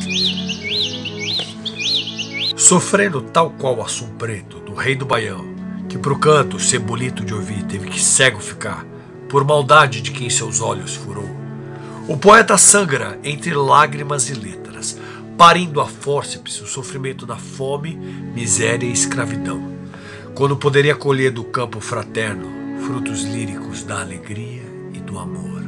Sofrendo tal qual o Assum Preto, do rei do Baião, que pro canto cebolito de ouvir teve que cego ficar, por maldade de quem seus olhos furou. O poeta sangra entre lágrimas e letras, parindo a fórceps o sofrimento da fome, miséria e escravidão, quando poderia colher do campo fraterno frutos líricos da alegria e do amor.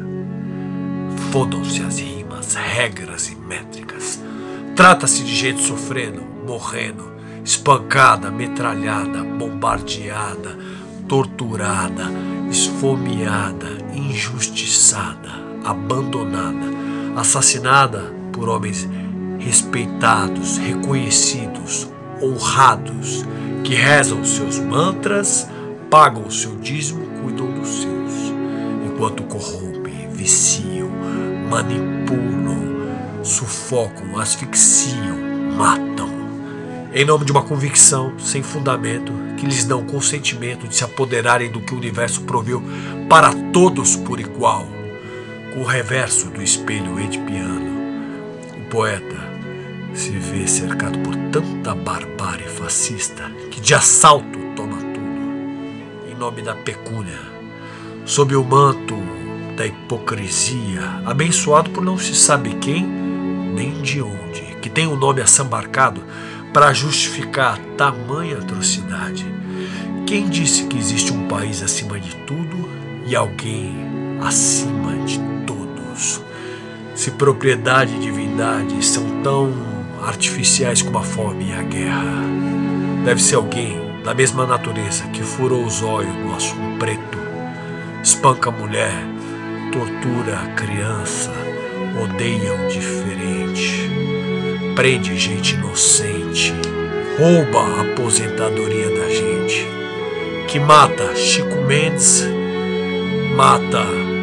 Fodam-se as rimas, regras e métricas. Trata-se de gente sofrendo, morrendo, espancada, metralhada, bombardeada, torturada, esfomeada, injustiçada, abandonada, assassinada por homens respeitados, reconhecidos, honrados, que rezam seus mantras, pagam o seu dízimo, cuidam dos seus, enquanto corrompem, viciam, manipulam, sufocam, asfixiam, matam, em nome de uma convicção sem fundamento que lhes dão consentimento de se apoderarem do que o universo proveu para todos por igual. Com o reverso do espelho edipiano, o poeta se vê cercado por tanta barbárie fascista que de assalto toma tudo, em nome da pecúnia, sob o manto da hipocrisia, abençoado por não se sabe quem nem de onde, que tem o nome assambarcado para justificar tamanha atrocidade. Quem disse que existe um país acima de tudo e alguém acima de todos? Se propriedade e divindade são tão artificiais como a fome e a guerra, deve ser alguém da mesma natureza que furou os olhos do Assum Preto, espanca a mulher, tortura a criança, odeia o diferente, prende gente inocente, rouba a aposentadoria da gente, que mata Chico Mendes, mata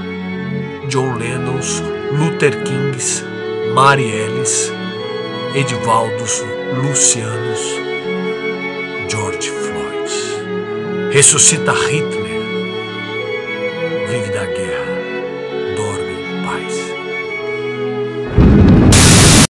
John Lennon, Luther Kings, Marielles, Edivaldos, Lucianos, George Floyd, ressuscita Hitler,